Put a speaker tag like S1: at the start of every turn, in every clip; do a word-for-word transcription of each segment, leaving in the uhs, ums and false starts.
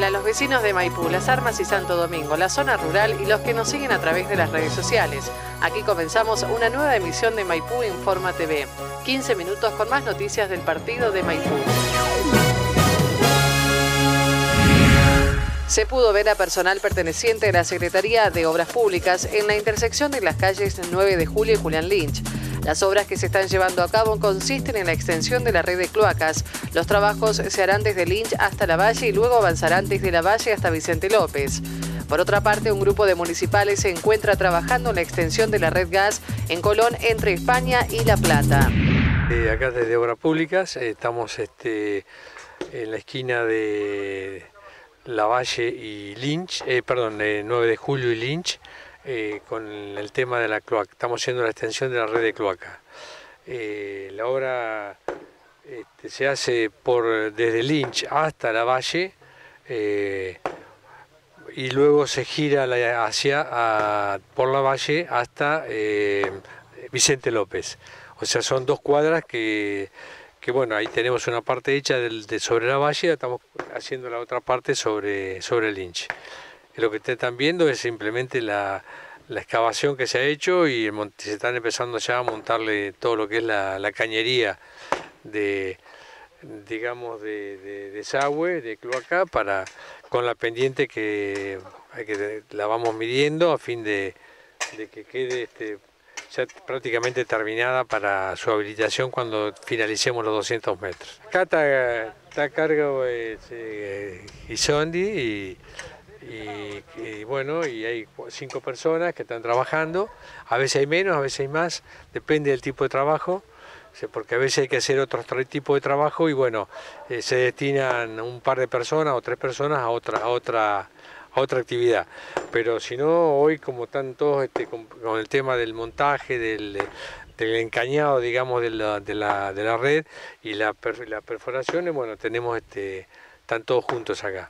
S1: Hola, los vecinos de Maipú, Las Armas y Santo Domingo, la zona rural y los que nos siguen a través de las redes sociales. Aquí comenzamos una nueva emisión de Maipú Informa T V. quince minutos con más noticias del partido de Maipú. Se pudo ver a personal perteneciente a la Secretaría de Obras Públicas en la intersección de las calles nueve de julio y Julián Lynch. Las obras que se están llevando a cabo consisten en la extensión de la red de cloacas. Los trabajos se harán desde Lynch hasta Lavalle y luego avanzarán desde Lavalle hasta Vicente López. Por otra parte, un grupo de municipales se encuentra trabajando en la extensión de la red gas en Colón entre España y La Plata.
S2: Eh, acá desde Obras Públicas eh, estamos este, en la esquina de Lavalle y Lynch, eh, perdón, eh, nueve de julio y Lynch. Eh, con el tema de la cloaca, estamos haciendo la extensión de la red de cloaca. Eh, la obra este, se hace por desde Lynch hasta Lavalle eh, y luego se gira la, hacia a, por Lavalle hasta eh, Vicente López. O sea, son dos cuadras que, que bueno, ahí tenemos una parte hecha del, de sobre Lavalle, estamos haciendo la otra parte sobre, sobre Lynch. Lo que ustedes están viendo es simplemente la, la excavación que se ha hecho y el, se están empezando ya a montarle todo lo que es la, la cañería de, digamos, de, de desagüe, de cloaca, para, con la pendiente que, que la vamos midiendo a fin de, de que quede este, ya prácticamente terminada para su habilitación cuando finalicemos los doscientos metros. Acá está, está a cargo eh, eh, Gisondi y... Y, y bueno, y hay cinco personas que están trabajando, a veces hay menos, a veces hay más, depende del tipo de trabajo, porque a veces hay que hacer otro tipo de trabajo y bueno, eh, se destinan un par de personas o tres personas a otra, a otra, a otra actividad. Pero si no, hoy como están todos este, con, con el tema del montaje, del, del encañado, digamos, de la, de la, de la red y la, las perforaciones, bueno, tenemos, este, están todos juntos acá.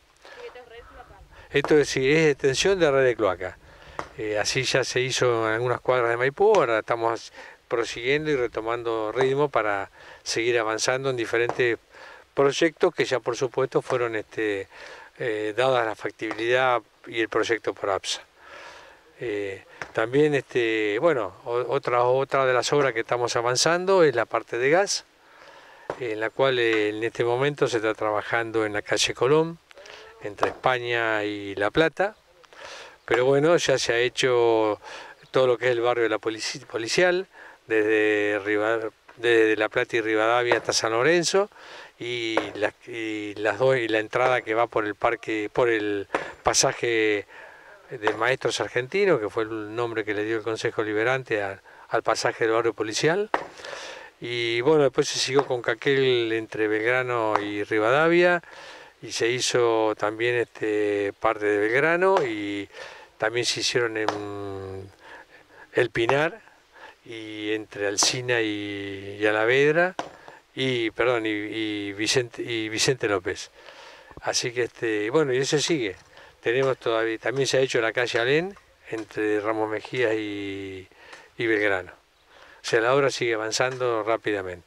S2: Esto es, sí, es extensión de la red de cloaca. Eh, así ya se hizo en algunas cuadras de Maipú, ahora estamos prosiguiendo y retomando ritmo para seguir avanzando en diferentes proyectos que ya por supuesto fueron este, eh, dadas la factibilidad y el proyecto por APSA. Eh, también, este, bueno, otra, otra de las obras que estamos avanzando es la parte de gas, en la cual eh, en este momento se está trabajando en la calle Colón, entre España y La Plata, pero bueno, ya se ha hecho todo lo que es el barrio de la Polici policial, desde, desde La Plata y Rivadavia hasta San Lorenzo, y, la, y las dos y la entrada que va por el parque, por el pasaje de Maestros Argentinos, que fue el nombre que le dio el Consejo Liberante a, al pasaje del barrio policial. Y bueno, después se siguió con Caquel entre Belgrano y Rivadavia, y se hizo también este, parte de Belgrano y también se hicieron en El Pinar y entre Alsina y, y Alavedra y perdón y, y, Vicente, y Vicente López. Así que este, bueno, y eso sigue. Tenemos todavía, también se ha hecho la calle Alén entre Ramos Mejía y, y Belgrano. O sea, la obra sigue avanzando rápidamente.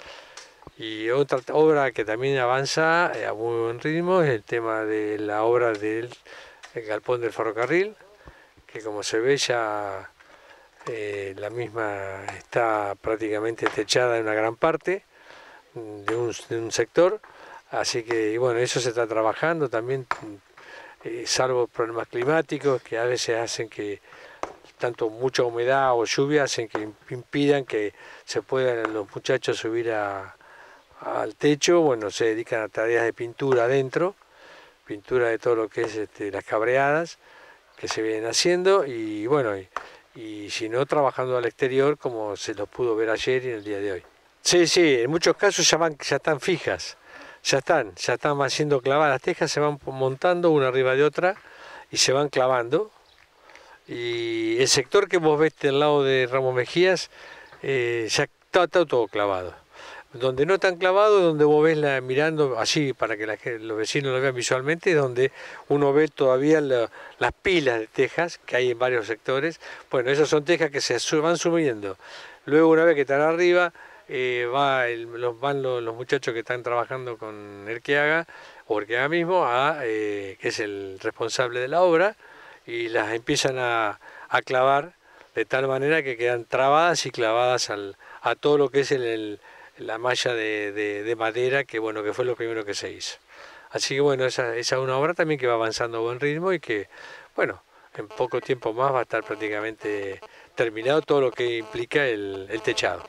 S2: Y otra obra que también avanza a muy buen ritmo es el tema de la obra del galpón del ferrocarril, que como se ve ya eh, la misma está prácticamente techada en una gran parte de un, de un sector, así que y bueno, eso se está trabajando también, eh, salvo problemas climáticos que a veces hacen que tanto mucha humedad o lluvia hacen que impidan que se puedan los muchachos subir a al techo. Bueno, se dedican a tareas de pintura adentro, pintura de todo lo que es este, las cabreadas que se vienen haciendo y bueno, y, y si no, trabajando al exterior como se los pudo ver ayer y en el día de hoy. Sí, sí, en muchos casos ya, van, ya están fijas, ya están, ya están haciendo clavadas, las tejas se van montando una arriba de otra y se van clavando y el sector que vos ves del lado de Ramos Mejías eh, ya está, está todo clavado. Donde no están clavados, donde vos ves la, mirando así para que la, los vecinos lo vean visualmente, donde uno ve todavía la, las pilas de tejas que hay en varios sectores. Bueno, esas son tejas que se van subiendo. Luego una vez que están arriba, eh, va el- los, van los, los muchachos que están trabajando con Erqueaga, o Erqueaga mismo, a, eh, que es el responsable de la obra, y las empiezan a, a clavar de tal manera que quedan trabadas y clavadas al, a todo lo que es el, el- la malla de, de- de madera, que bueno, que fue lo primero que se hizo. Así que bueno, esa, esa es una obra también que va avanzando a buen ritmo y que, bueno, en poco tiempo más va a estar prácticamente terminado todo lo que implica el, el techado.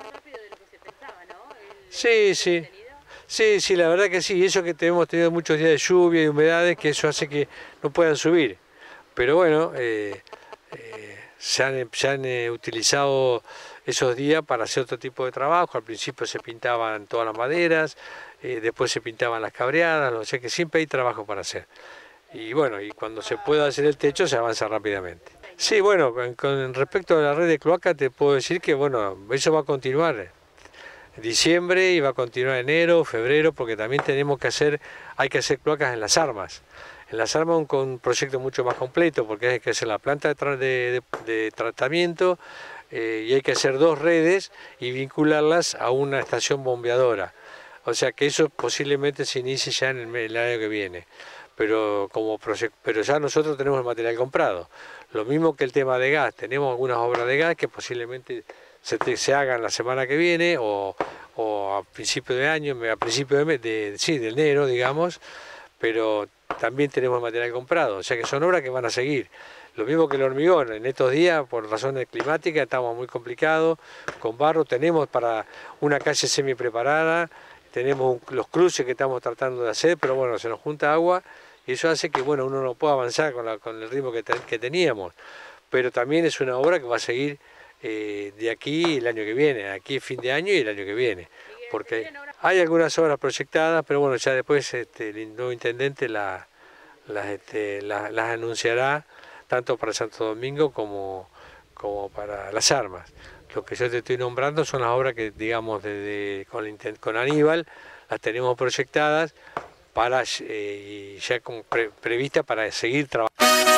S2: Sí, sí. Sí, sí, la verdad que sí. Eso que hemos tenido muchos días de lluvia y humedades, que eso hace que no puedan subir. Pero bueno, eh, eh, se han, se han eh, utilizado esos días para hacer otro tipo de trabajo. Al principio se pintaban todas las maderas, eh, después se pintaban las cabreadas, o sea que siempre hay trabajo para hacer. Y bueno, y cuando se pueda hacer el techo se avanza rápidamente. Sí, bueno, con, con respecto a la red de cloaca te puedo decir que bueno, eso va a continuar diciembre y va a continuar enero, febrero, porque también tenemos que hacer, hay que hacer cloacas en Las Armas. En Las Armas un, un proyecto mucho más completo, porque hay que hacer la planta de, tra de, de, de tratamiento eh, y hay que hacer dos redes y vincularlas a una estación bombeadora. O sea que eso posiblemente se inicie ya en el, el año que viene. Pero, como pero ya nosotros tenemos el material comprado. Lo mismo que el tema de gas, tenemos algunas obras de gas que posiblemente se, te, se hagan la semana que viene o, o a principio de año, a principio de, de, sí, de enero, digamos, pero también tenemos material comprado, o sea que son obras que van a seguir. Lo mismo que el hormigón, en estos días, por razones climáticas, estamos muy complicados, con barro, tenemos para una calle semi preparada, tenemos un, los cruces que estamos tratando de hacer, pero bueno, se nos junta agua y eso hace que bueno, uno no pueda avanzar con, la, con el ritmo que, te, que teníamos, pero también es una obra que va a seguir eh, de aquí el año que viene, aquí es fin de año y el año que viene, porque hay algunas obras proyectadas, pero bueno, ya después este, el nuevo intendente la, las, este, la, las anunciará tanto para Santo Domingo como, como para Las Armas. Lo que yo te estoy nombrando son las obras que, digamos, de, de, con, con Aníbal, las tenemos proyectadas para, eh, y ya como pre, prevista para seguir trabajando.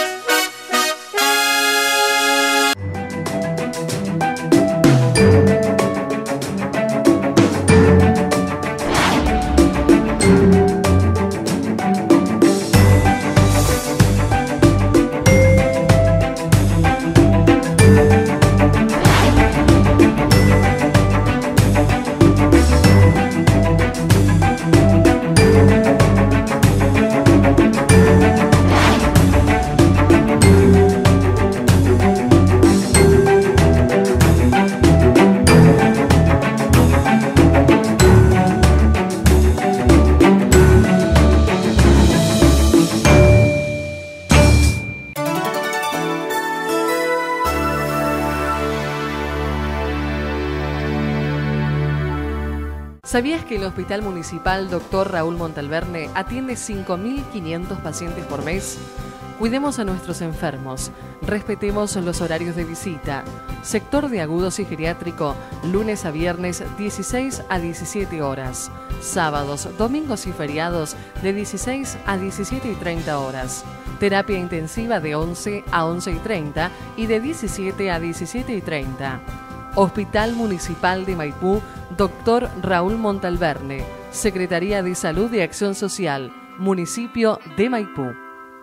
S1: ¿Sabías que el Hospital Municipal doctor Raúl Montalverne atiende cinco mil quinientos pacientes por mes? Cuidemos a nuestros enfermos, respetemos los horarios de visita. Sector de agudos y geriátrico, lunes a viernes dieciséis a diecisiete horas. Sábados, domingos y feriados de dieciséis a diecisiete y treinta horas. Terapia intensiva de once a once y treinta y de diecisiete a diecisiete y treinta. Hospital Municipal de Maipú, doctor Raúl Montalverne, Secretaría de Salud y Acción Social, Municipio de Maipú.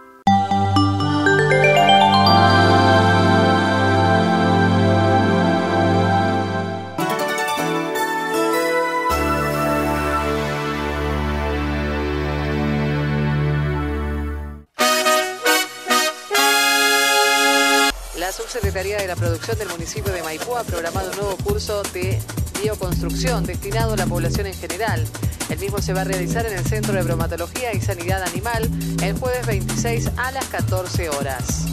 S1: La Subsecretaría de la Producción del municipio de Maipú ha programado un nuevo curso de bioconstrucción destinado a la población en general. El mismo se va a realizar en el Centro de Bromatología y Sanidad Animal el jueves veintiséis a las catorce horas.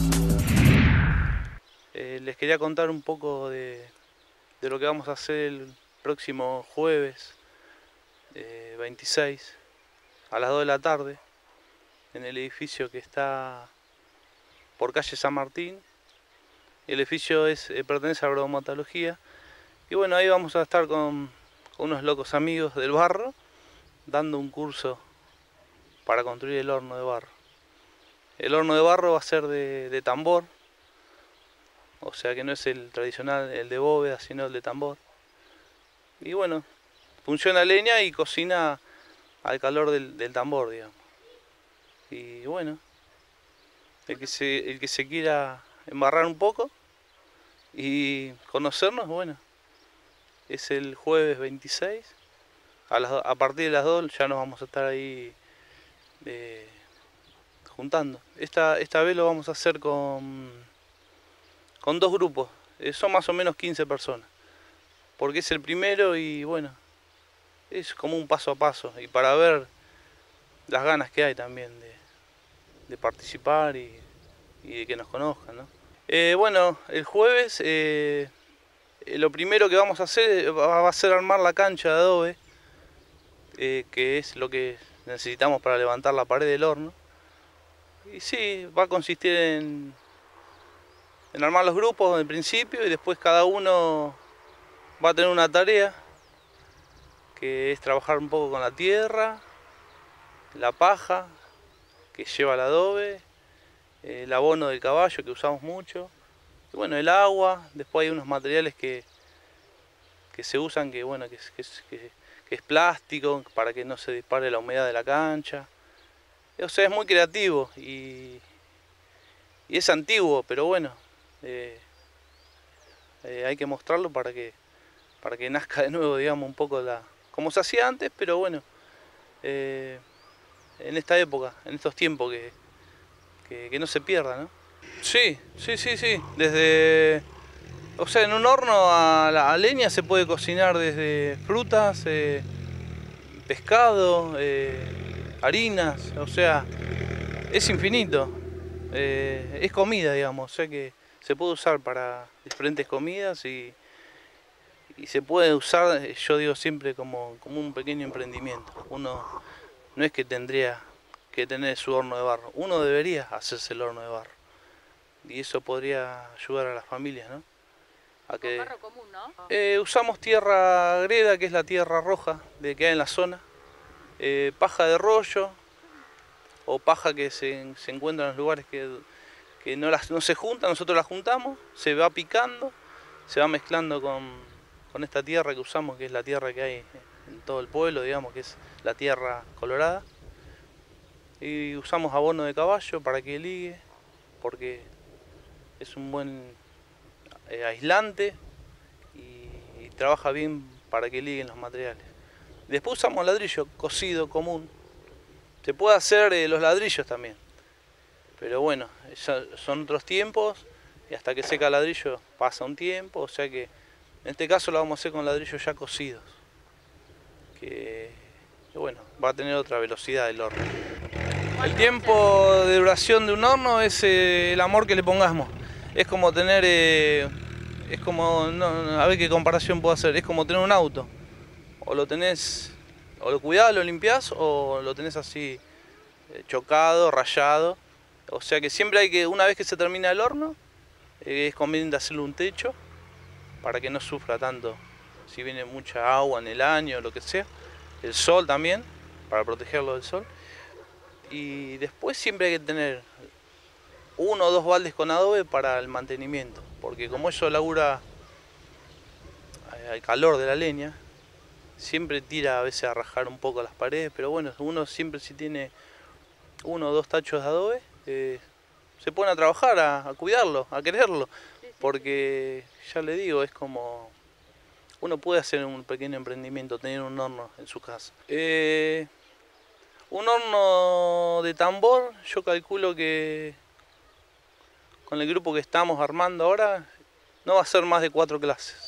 S3: Eh, les quería contar un poco de, de lo que vamos a hacer el próximo jueves eh, veintiséis a las dos de la tarde en el edificio que está por calle San Martín. El edificio es, eh, pertenece a la bromatología y bueno, ahí vamos a estar con, con unos locos amigos del barro dando un curso para construir el horno de barro. El horno de barro va a ser de, de tambor, o sea que no es el tradicional, el de bóveda, sino el de tambor. y bueno, funciona a leña y cocina al calor del, del tambor, digamos. Y bueno, el que, se, el que se quiera embarrar un poco y conocernos, bueno, es el jueves veintiséis, a, las, a partir de las dos ya nos vamos a estar ahí eh, juntando. Esta, esta vez lo vamos a hacer con, con dos grupos, eh, son más o menos quince personas, porque es el primero y bueno, es como un paso a paso y para ver las ganas que hay también de, de participar y, y de que nos conozcan, ¿no? Eh, bueno, el jueves eh, lo primero que vamos a hacer va a ser armar la cancha de adobe, eh, que es lo que necesitamos para levantar la pared del horno. Y sí, va a consistir en, en armar los grupos en principio y después cada uno va a tener una tarea, que es trabajar un poco con la tierra, la paja que lleva el adobe, el abono del caballo que usamos mucho, y bueno, el agua. Después hay unos materiales que, que se usan, que bueno, que, que, que, que es plástico para que no se dispare la humedad de la cancha. O sea, es muy creativo y, y es antiguo, pero bueno, eh, eh, hay que mostrarlo para que, para que nazca de nuevo, digamos, un poco la, como se hacía antes, pero bueno, eh, en esta época, en estos tiempos, que, que, que no se pierda, ¿no? Sí, sí, sí, sí, desde, o sea, en un horno a, la, a leña se puede cocinar desde frutas, eh, pescado, eh, harinas, o sea, es infinito, eh, es comida, digamos, o sea que se puede usar para diferentes comidas y, y se puede usar, yo digo siempre, como, como un pequeño emprendimiento. Uno no es que tendría que tener su horno de barro, uno debería hacerse el horno de barro y eso podría ayudar a las familias, ¿no? A que,
S4: barro común, ¿no?
S3: Eh, usamos tierra greda, que es la tierra roja de que hay en la zona, eh, paja de rollo o paja que se, se encuentra en los lugares que, que no, las, no se juntan, nosotros la juntamos, se va picando, se va mezclando con, con esta tierra que usamos, que es la tierra que hay en todo el pueblo, digamos, que es la tierra colorada. Y usamos abono de caballo para que ligue, porque es un buen eh, aislante y, y trabaja bien para que liguen los materiales. Después usamos ladrillo cocido común. Se puede hacer eh, los ladrillos también, pero bueno, son otros tiempos y hasta que seca el ladrillo pasa un tiempo, o sea que en este caso lo vamos a hacer con ladrillos ya cocidos, que, que bueno, va a tener otra velocidad el horno. El tiempo de duración de un horno es eh, el amor que le pongamos. Es como tener, eh, es como, no, a ver qué comparación puedo hacer, es como tener un auto. O lo tenés, o lo cuidás, lo limpiás, o lo tenés así eh, chocado, rayado. O sea que siempre hay que, una vez que se termina el horno, eh, es conveniente hacerle un techo para que no sufra tanto si viene mucha agua en el año o lo que sea. El sol también, para protegerlo del sol. Y después siempre hay que tener uno o dos baldes con adobe para el mantenimiento, porque como eso labura al calor de la leña, siempre tira a veces a rajar un poco las paredes, pero bueno, uno siempre si tiene uno o dos tachos de adobe, eh, se pone a trabajar, a, a cuidarlo, a quererlo, porque ya le digo, es como, uno puede hacer un pequeño emprendimiento, tener un horno en su casa. Eh, Un horno de tambor, yo calculo que con el grupo que estamos armando ahora, no va a ser más de cuatro clases.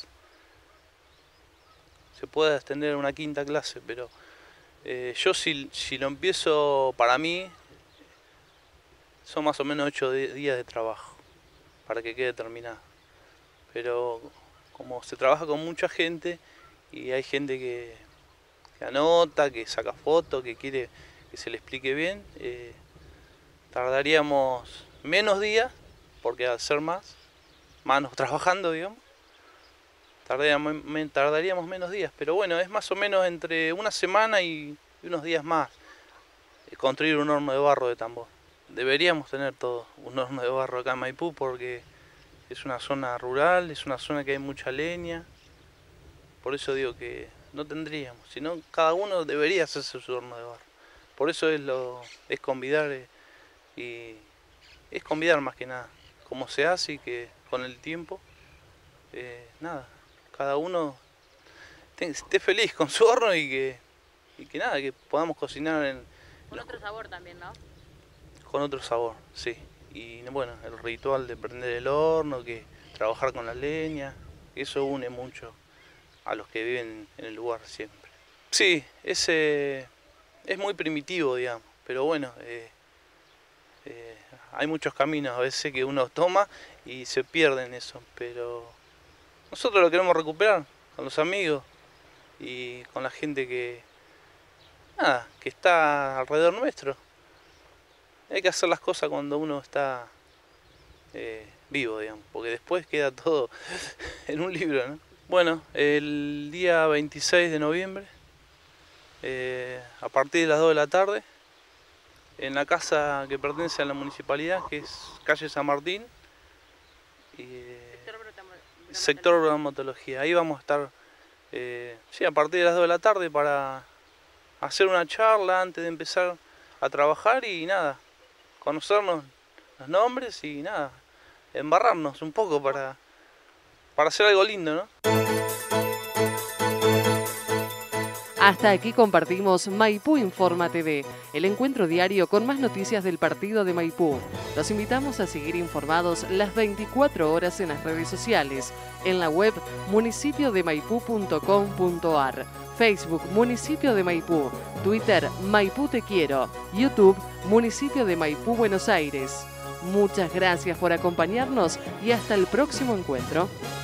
S3: Se puede extender una quinta clase, pero eh, yo si, si lo empiezo para mí, son más o menos ocho días de trabajo para que quede terminado. Pero como se trabaja con mucha gente y hay gente que, que anota, que saca fotos, que quiere que se le explique bien, eh, tardaríamos menos días, porque al ser más, manos trabajando, digamos, tardaríamos, tardaríamos menos días, pero bueno, es más o menos entre una semana y unos días más eh, construir un horno de barro de tambor. Deberíamos tener todo un horno de barro acá en Maipú porque es una zona rural, es una zona que hay mucha leña Por eso digo que no tendríamos, sino cada uno debería hacerse su horno de barro. Por eso es lo es convidar eh, y es convidar más que nada, como se hace y que con el tiempo, eh, nada, cada uno esté feliz con su horno y que, y que nada, que podamos cocinar en...
S4: Con otro sabor también, ¿no?
S3: Con otro sabor, sí. Y bueno, el ritual de prender el horno, que trabajar con la leña, eso une mucho a los que viven en el lugar siempre. Sí, es, eh, es muy primitivo, digamos, pero bueno, eh, eh, hay muchos caminos a veces que uno toma y se pierde en eso, pero nosotros lo queremos recuperar con los amigos y con la gente que, nada, que está alrededor nuestro. Hay que hacer las cosas cuando uno está eh, vivo, digamos, porque después queda todo en un libro, ¿no? Bueno, el día veintiséis de noviembre, eh, a partir de las dos de la tarde, en la casa que pertenece a la municipalidad, que es calle San Martín, y, eh, sector bromatología. Ahí vamos a estar, eh, sí, a partir de las dos de la tarde para hacer una charla antes de empezar a trabajar y nada, conocernos los nombres y nada, embarrarnos un poco para, para hacer algo lindo, ¿no?
S1: Hasta aquí compartimos Maipú Informa T V, el encuentro diario con más noticias del partido de Maipú. Los invitamos a seguir informados las veinticuatro horas en las redes sociales, en la web municipio de maipú punto com punto ar, Facebook Municipio de Maipú, Twitter Maipú Te Quiero, YouTube Municipio de Maipú Buenos Aires. Muchas gracias por acompañarnos y hasta el próximo encuentro.